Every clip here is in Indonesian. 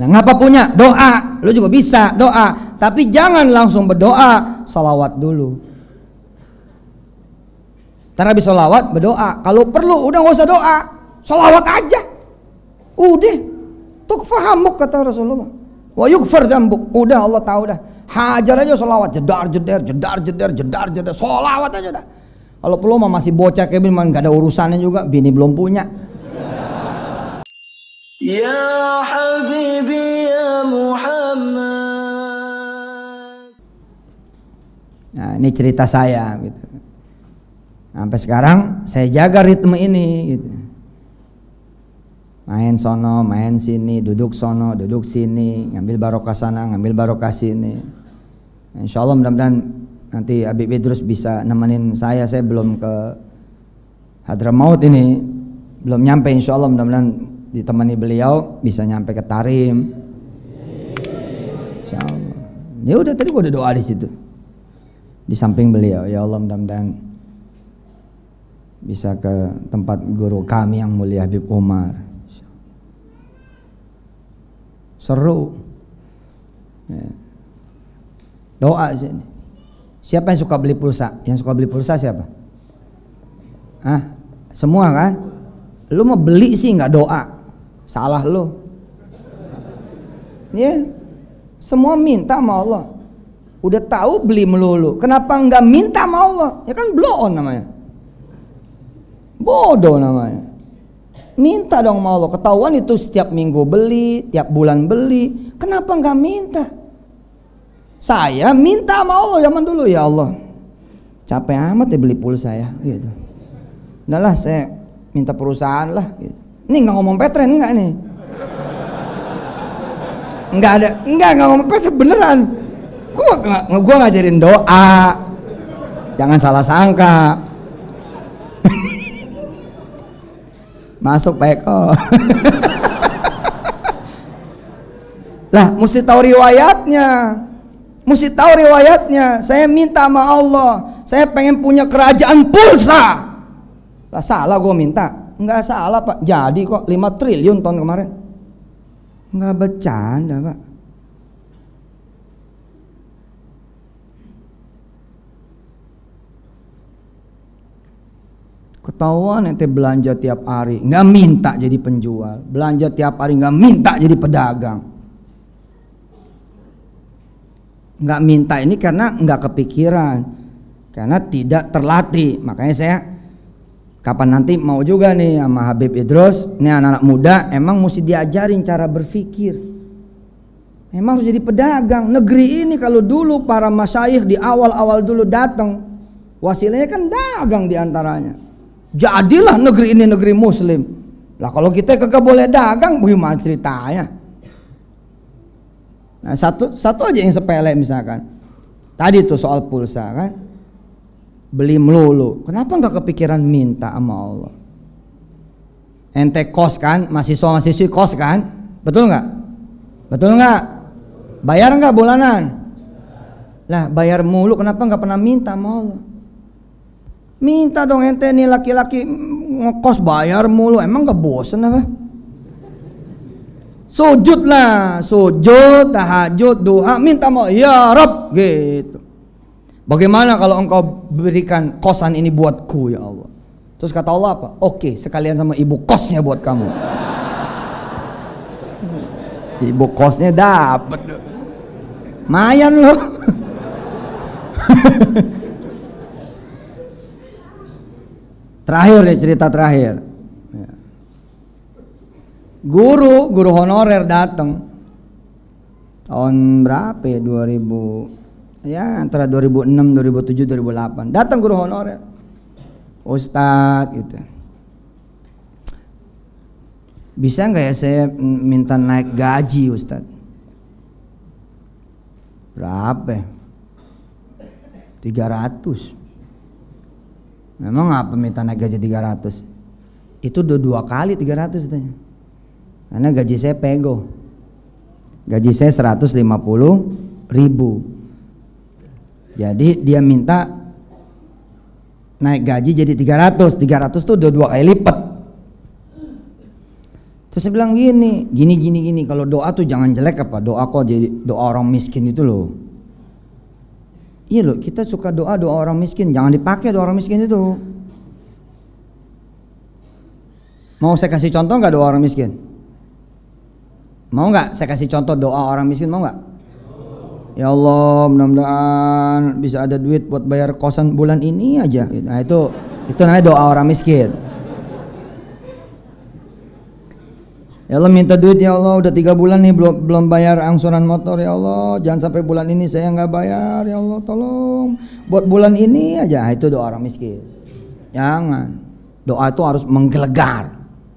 Nah, ngapa punya? Doa. Lu juga bisa doa, tapi jangan langsung berdoa, salawat dulu. Ntar habis salawat berdoa. Kalau perlu udah nggak usah doa, salawat aja. Udah, tukfa hamuk kata Rasulullah. Wa yukfar dzambuk. Udah Allah tahu dah. Hajar aja salawat, jedar, salawat aja dah. Kalau perlu mah masih bocah kayak gini, nggak ada urusannya juga, bini belum punya. Ya Habibi ya Muhammad. Nah, ini cerita saya gitu. Sampai sekarang saya jaga ritme ini gitu. Main sono, main sini, duduk sono, duduk sini, ngambil barokah sana, ngambil barokah sini. Insya Allah mudah-mudahan nanti Habib Idrus bisa nemenin saya belum ke Hadramaut ini, belum nyampe, insya Allah mudah-mudahan ditemani beliau bisa nyampe ke Tarim. Insya Allah. Ya udah tadi gua udah doa di situ, di samping beliau. Ya Allah mudah-mudahan bisa ke tempat guru kami yang mulia Habib Umar. Seru. Ya. Doa sini. Siapa yang suka beli pulsa? Yang suka beli pulsa siapa? Hah? Semua kan? Lu mau beli sih nggak doa, salah lu. Ya, semua minta sama Allah. Udah tahu beli melulu, kenapa nggak minta sama Allah? Ya kan blow on namanya. Bodoh namanya. Minta dong sama Allah. Ketahuan itu setiap minggu beli, tiap bulan beli. Kenapa nggak minta? Saya minta sama Allah zaman dulu, ya Allah. Capek amat ya beli pulsa ya, gitu. Udahlah saya minta perusahaan lah. Gitu. Ini nggak ngomong Petren nggak nih? Nggak ngomong Petren beneran. Gua ngajarin doa. Jangan salah sangka. Masuk Pak Eko. Lah mesti tahu riwayatnya. Mesti tahu riwayatnya. Saya minta sama Allah, saya pengen punya kerajaan pulsa. Lah salah gue minta? Enggak salah Pak. Jadi kok 5 triliun tahun kemarin. Enggak bercanda Pak. Ketahuan ente belanja tiap hari, nggak minta jadi penjual. Belanja tiap hari nggak minta jadi pedagang. Nggak minta ini karena nggak kepikiran, karena tidak terlatih. Makanya saya kapan nanti mau juga nih sama Habib Idrus, ini anak-anak muda emang mesti diajarin cara berpikir. Emang harus jadi pedagang. Negeri ini kalau dulu para masyayikh di awal-awal dulu datang, wasilanya kan dagang diantaranya. Jadilah negeri ini negeri muslim. Lah kalau kita kagak boleh dagang, bagaimana ceritanya? Nah satu aja yang sepele misalkan. Tadi tuh soal pulsa kan, beli melulu. Kenapa nggak kepikiran minta sama Allah? Ente kos kan, mahasiswa-mahasiswi kos kan, betul nggak? Betul nggak? Bayar nggak bulanan? Lah bayar mulu, kenapa nggak pernah minta sama Allah? Minta dong ente nih laki-laki ngekos bayar mulu, emang gak bosen apa? Sujud lah, sujud, tahajud, doa, minta mau ya Rabb gitu. Bagaimana kalau engkau berikan kosan ini buatku ya Allah? Terus kata Allah apa? Oke, sekalian sama ibu kosnya buat kamu. Ibu kosnya dapet, mayan loh. Terakhir nih, cerita terakhir. Guru honorer datang tahun berapa ya? 2000 ya, antara 2006, 2007, 2008. Datang guru honorer. Ustadz gitu. Bisa nggak ya saya minta naik gaji Ustadz? Berapa? 300. Memang apa minta naik gaji 300? Itu dua kali 300 katanya. Karena gaji saya pego. Gaji saya 150.000. Jadi dia minta naik gaji jadi 300. 300 tuh udah 2 kali lipat. Terus saya bilang gini, kalau doa tuh jangan jelek apa? Doa kok jadi doa orang miskin itu loh. Iya loh, kita suka doa orang miskin, jangan dipakai doa orang miskin itu. Mau saya kasih contoh nggak doa orang miskin? Mau nggak saya kasih contoh doa orang miskin, mau nggak? Ya Allah, mudah-mudahan bisa ada duit buat bayar kosan bulan ini aja. Nah itu namanya doa orang miskin. Ya Allah, minta duit ya Allah, udah 3 bulan nih belum bayar angsuran motor ya Allah, jangan sampai bulan ini saya nggak bayar ya Allah, tolong buat bulan ini aja. Nah, itu doa orang miskin. Jangan, doa itu harus menggelegar.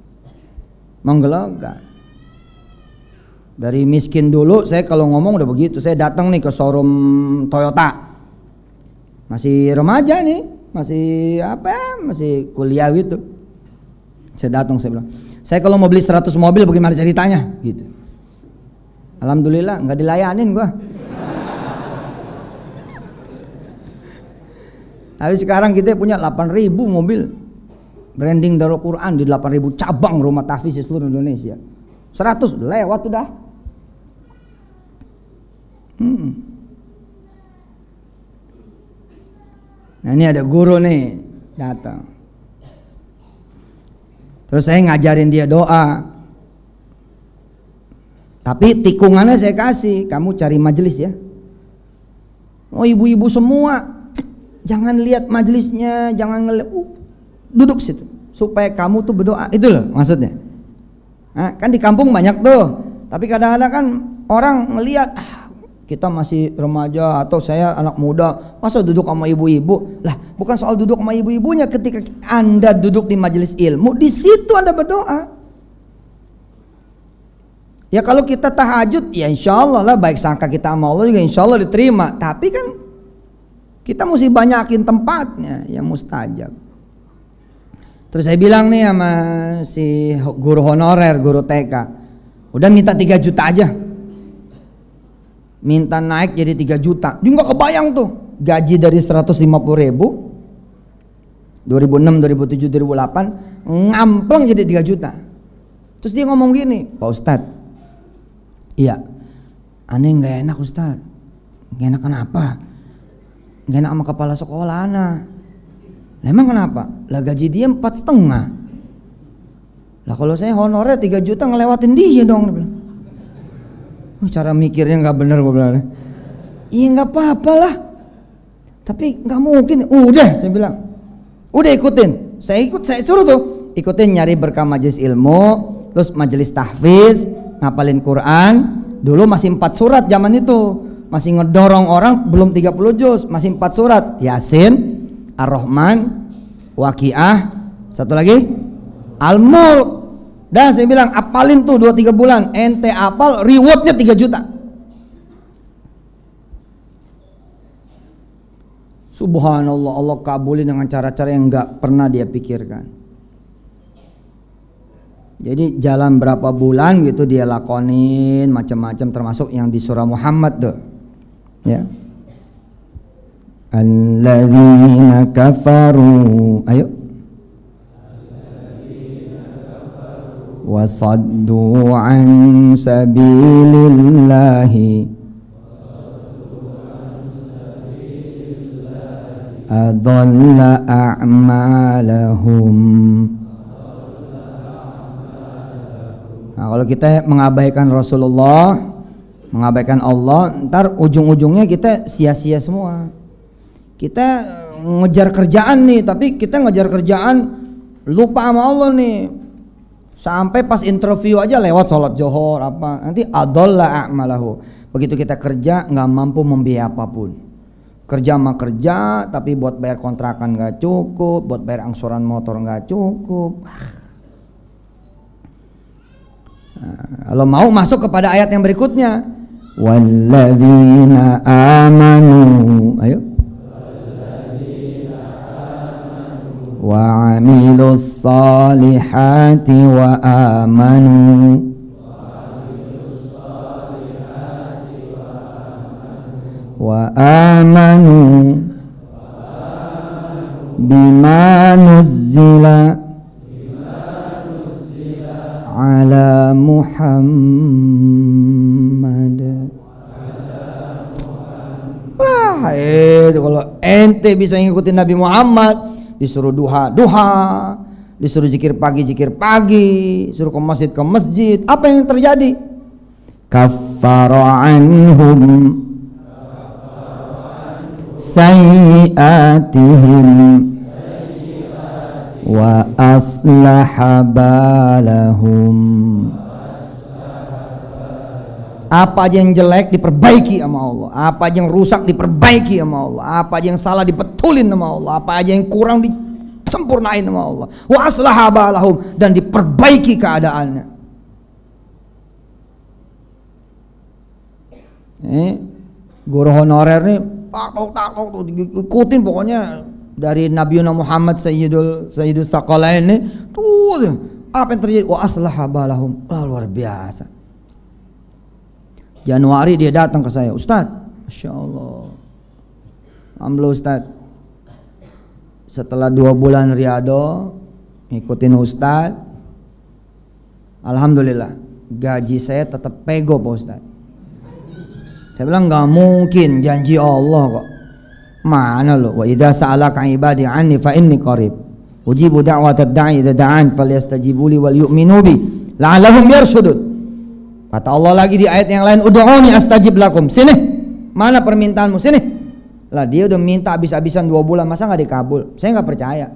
Dari miskin dulu, saya kalau ngomong udah begitu. Saya datang nih ke showroom Toyota, masih remaja nih, masih kuliah gitu. Saya datang, saya bilang, saya kalau mau beli 100 mobil bagaimana ceritanya gitu. Alhamdulillah nggak dilayanin gua. Tapi sekarang kita punya 8.000 mobil branding Darul Quran di 8.000 cabang rumah tahfiz di seluruh Indonesia. 100 lewat udah. Nah ini ada guru nih datang. Terus saya ngajarin dia doa. Tapi tikungannya saya kasih, kamu cari majelis ya. Oh ibu-ibu semua, jangan lihat majelisnya, jangan ngeliat, duduk situ supaya kamu tuh berdoa. Itu loh maksudnya. Nah, kan di kampung banyak tuh, tapi kadang-kadang kan orang ngelihat kita masih remaja atau saya anak muda, masa duduk sama ibu-ibu? Lah, bukan soal duduk sama ibu-ibunya. Ketika Anda duduk di majelis ilmu, di situ Anda berdoa. Ya kalau kita tahajud, ya insya Allah lah baik sangka kita sama Allah juga insya Allah diterima. Tapi kan kita mesti banyakin tempatnya yang mustajab. Terus saya bilang nih sama si guru honorer, guru TK, udah minta 3 juta aja. Minta naik jadi 3 juta. Dia nggak kebayang tuh, gaji dari 150.000 2006, 2007, 2008 ngampleng jadi 3 juta. Terus dia ngomong gini, Pak Ustadz, iya aneh nggak enak Ustadz. Nggak enak kenapa? Nggak enak sama kepala sekolah anak. Emang kenapa? Lah gaji dia 4,5. Lah kalau saya honornya 3 juta ngelewatin dia dong. Cara mikirnya nggak bener gue bilang. Iya nggak apa-apa lah. Tapi nggak mungkin. Udah saya bilang. Udah ikutin. Saya suruh tuh ikutin nyari berkah majelis ilmu, terus majelis tahfiz, ngapalin Quran. Dulu masih 4 surat zaman itu. Masih ngedorong orang belum 30 juz, masih 4 surat. Yasin, Ar-Rahman, Waqiah, satu lagi Al-Mulk. Dan saya bilang apalin tuh 2-3 bulan, ente apal rewardnya 3 juta. Subhanallah, Allah kabulin dengan cara-cara yang nggak pernah dia pikirkan. Jadi jalan berapa bulan gitu dia lakonin macam-macam, termasuk yang di surah Muhammad tuh ya. Alladzina kafaru, ayo, wasaddu an sabilillahi adalla a'malahum. Nah, kalau kita mengabaikan Rasulullah, mengabaikan Allah, ntar ujung-ujungnya kita sia-sia semua. Kita ngejar kerjaan nih, tapi kita ngejar kerjaan lupa sama Allah nih. Sampai pas interview aja lewat sholat johor apa, nanti adalla a'malahu. Begitu kita kerja nggak mampu membiayai apapun. Kerja mah kerja, tapi buat bayar kontrakan nggak cukup, buat bayar angsuran motor nggak cukup. Nah, kalau mau masuk kepada ayat yang berikutnya, walladzina amanu, ayo, wa amilus salihati wa amanu bima nuzzila ala Muhammad. Wah, itu kalau ente bisa ngikutin Nabi Muhammad, disuruh duha, disuruh zikir pagi, suruh ke masjid, apa yang terjadi? Kaffara anhum sayyi'atihim wa aslaha balahum. Apa aja yang jelek diperbaiki sama Allah, apa aja yang rusak diperbaiki sama Allah, apa aja yang salah dibetulin sama Allah, apa aja yang kurang disempurnain sama Allah. Wa aslaha balahum, dan diperbaiki keadaannya. Guru honorer nih tak ikutin pokoknya dari Nabi Muhammad Sayyidul Tsaqalain nih tuh apa yang terjadi? Wa aslaha balahum. Luar biasa. Januari dia datang ke saya, Ustadz, Masya Allah, alhamdulillah Ustadz, setelah 2 bulan riado ngikutin Ustadz, alhamdulillah gaji saya tetap pego Pak Ustadz. Saya bilang nggak mungkin, janji Allah kok. Mana lo? Wa idza sa'alaka ibadi anni fa inni qarib ujibu da'watad da'i idza da'an falyastajibu li wal yu'minu bi la'allahum yarshudun. Kata Allah lagi di ayat yang lain, ud'uni astajib lakum. Sini, mana permintaanmu? Sini. Lah dia udah minta habis-habisan 2 bulan, masa nggak dikabul? Saya nggak percaya.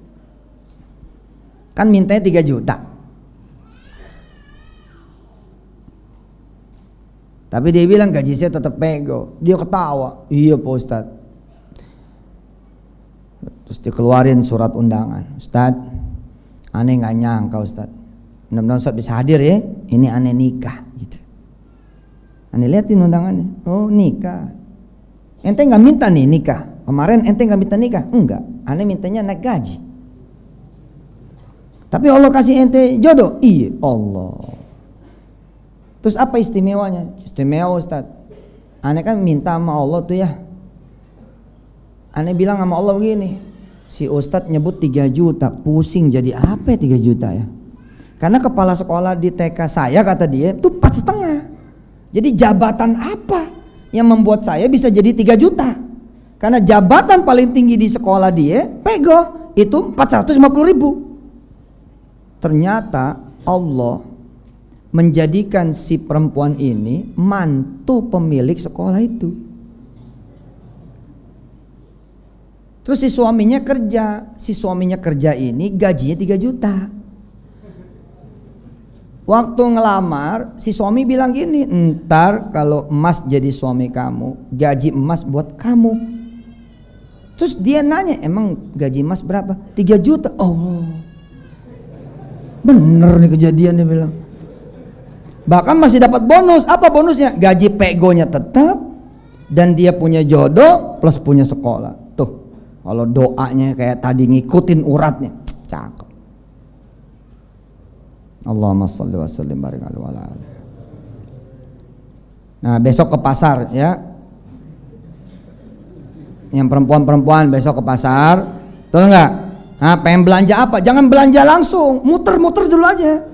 Kan mintanya 3 juta. Tapi dia bilang gaji saya tetap pego. Dia ketawa. Iya Pak Ustadz. Terus dikeluarin surat undangan. Ustadz, aneh nggak nyangka Ustadz. Mudah-mudahan Ustadz bisa hadir ya. Ini aneh nikah gitu. Aneh liatin undangannya. Oh nikah. Ente nggak minta nih nikah. Kemarin ente nggak minta nikah. Enggak. Aneh mintanya naik gaji. Tapi Allah kasih ente jodoh. Iya Allah. Terus apa istimewanya? Istimewa Ustadz. Aneh kan minta sama Allah tuh ya. Aneh bilang sama Allah begini. Si Ustadz nyebut 3 juta. Pusing jadi apa 3 juta ya? Karena kepala sekolah di TK saya kata dia itu 4,5. Jadi jabatan apa yang membuat saya bisa jadi 3 juta? Karena jabatan paling tinggi di sekolah dia pego itu 450.000. Ternyata Allah menjadikan si perempuan ini mantu pemilik sekolah itu. Terus si suaminya kerja ini gajinya 3 juta. Waktu ngelamar, si suami bilang gini, ntar kalau emas jadi suami kamu, gaji emas buat kamu. Terus dia nanya, emang gaji emas berapa? 3 juta. Oh, bener nih kejadian, dia bilang. Bahkan masih dapat bonus. Apa bonusnya? Gaji pegonya tetap, dan dia punya jodoh plus punya sekolah. Tuh, kalau doanya kayak tadi ngikutin uratnya, cakep. Allahumma sholli wa sallim barik alaihi wa alihi. Nah, besok ke pasar ya. Yang perempuan-perempuan besok ke pasar, betul enggak? Nah, pengen belanja apa? Jangan belanja langsung, muter-muter dulu aja.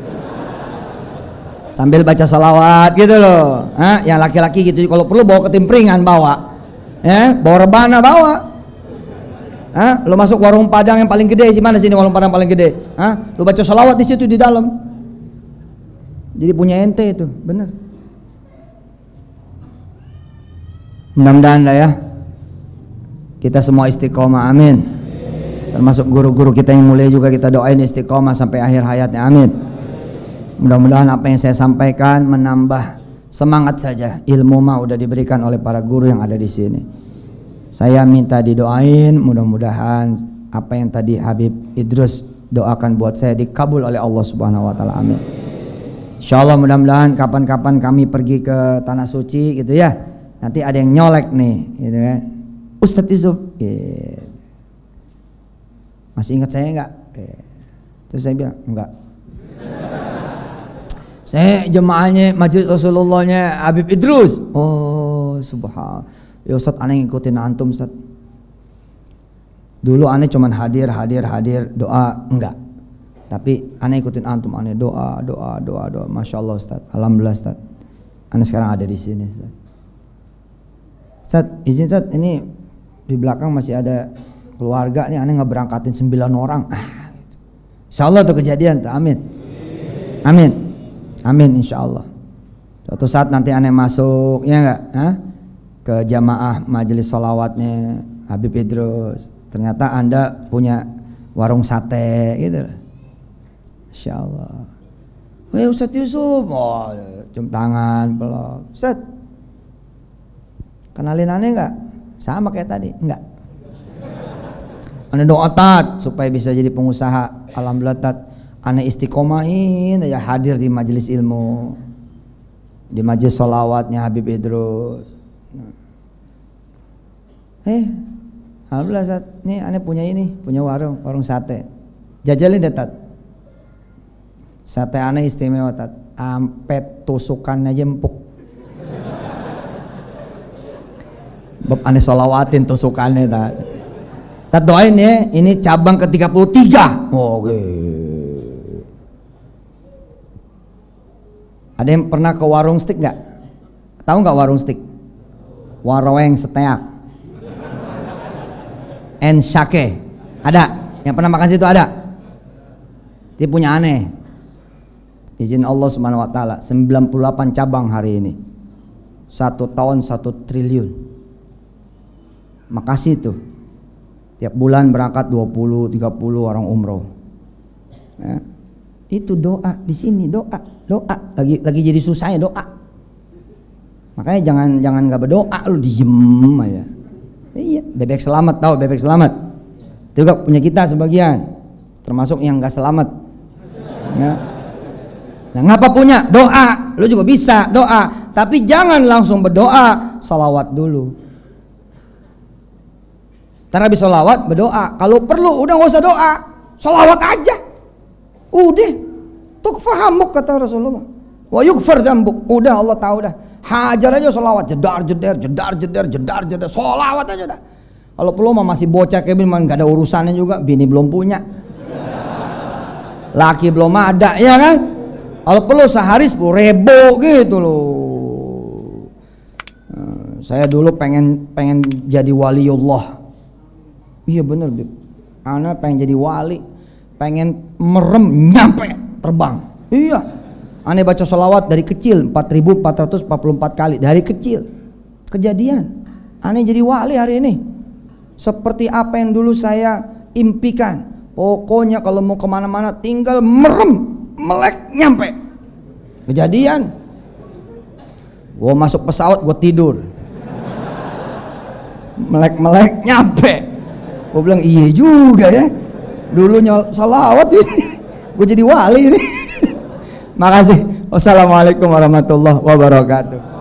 Sambil baca salawat gitu loh. Hah, yang laki-laki gitu, kalau perlu bawa ketimpringan bawa. Ya, bawa rebana bawa. Hah? Lu masuk warung Padang yang paling gede, di mana sini warung Padang paling gede? Hah? Lu baca salawat di situ di dalam. Jadi punya ente itu, bener. Mudah-mudahan lah ya. Kita semua istiqomah, amin. Termasuk guru-guru kita yang mulia juga kita doain istiqomah sampai akhir hayatnya, amin. Mudah-mudahan apa yang saya sampaikan menambah semangat saja. Ilmu mah udah diberikan oleh para guru yang ada di sini. Saya minta didoain, mudah-mudahan apa yang tadi Habib Idrus doakan buat saya dikabul oleh Allah Subhanahu wa taala. Amin. Insyaallah mudah-mudahan kapan-kapan kami pergi ke tanah suci gitu ya. Nanti ada yang nyolek nih gitu kan. Ustadz Yusuf. Gitu. Masih ingat saya enggak? Terus saya bilang, enggak. Saya jemaahnya Majelis Rasulullahnya Habib Idrus. Oh, subhanallah. Ya Ustadz, aneh ngikutin antum Ustadz. Dulu aneh cuman hadir doa, enggak. Tapi aneh ikutin antum, aneh doa. Masya Allah Ustaz, alhamdulillah Ustaz. Aneh sekarang ada di sini Ustaz. Ustaz, izin Ustaz, ini di belakang masih ada keluarga nih, aneh ngeberangkatin 9 orang. Insya Allah tuh kejadian tuh, amin. Amin insya Allah. Suatu saat nanti aneh masuk, ya enggak? Ke jamaah majelis sholawatnya Habib Idrus. Ternyata Anda punya warung sate gitu. Insya Allah. Weh Ustadz Yusuf, cium tangan, peluk. Ustadz, kenalin aneh enggak? Sama kayak tadi, enggak? Aneh doa tat supaya bisa jadi pengusaha. Alhamdulillah tat, aneh istiqomahin ya hadir di majelis ilmu, di majelis sholawatnya Habib Idrus. Alhamdulillah Tat, nih aneh punya warung sate. Jajalin deh Tat. Sate aneh istimewa Tat, ampe tusukannya aja empuk. Bab aneh sholawatin tusukannya Tat. Tat doain ya, ini cabang ke-33. Oke. Ada yang pernah ke warung steak nggak? Tahu nggak warung steak? Waroweng Seteak. Shake. Ada? Yang pernah makan situ ada? Dia punya aneh. Izin Allah Subhanahu wa taala 98 cabang hari ini. 1 tahun 1 triliun. Makasih tuh. Tiap bulan berangkat 20 30 orang umroh. Nah, itu doa di sini, doa. Lagi jadi susahnya doa. Makanya jangan enggak berdoa, lu diem aja. Iya, bebek selamat, tahu bebek selamat? Itu juga punya kita sebagian. Termasuk yang enggak selamat. Nah, ngapa punya? Doa. Lu juga bisa doa, tapi jangan langsung berdoa, salawat dulu. Ntar habis salawat berdoa. Kalau perlu udah nggak usah doa, salawat aja. Udah, tukfahamuk kata Rasulullah. Wa yukfar dzambuk. Udah Allah tahu dah. Hajar aja salawat, jedar, salawat aja dah. Kalau perlu mah masih bocah kayak gini, nggak ada urusannya juga. Bini belum punya, laki belum ada, ya kan? Kalau perlu sehari 10.000 gitu loh. Saya dulu pengen jadi waliullah. Iya bener Bib. Ana pengen jadi wali, pengen merem nyampe terbang. Iya. Aneh baca sholawat dari kecil 4.444 kali dari kecil. Kejadian. Aneh jadi wali hari ini. Seperti apa yang dulu saya impikan. Pokoknya kalau mau kemana-mana tinggal merem, melek nyampe. Kejadian. Gua masuk pesawat, gua tidur. Melek nyampe. Gua bilang iya juga ya. Dulu sholawat ini. Gua jadi wali ini. Makasih. Wassalamualaikum warahmatullahi wabarakatuh.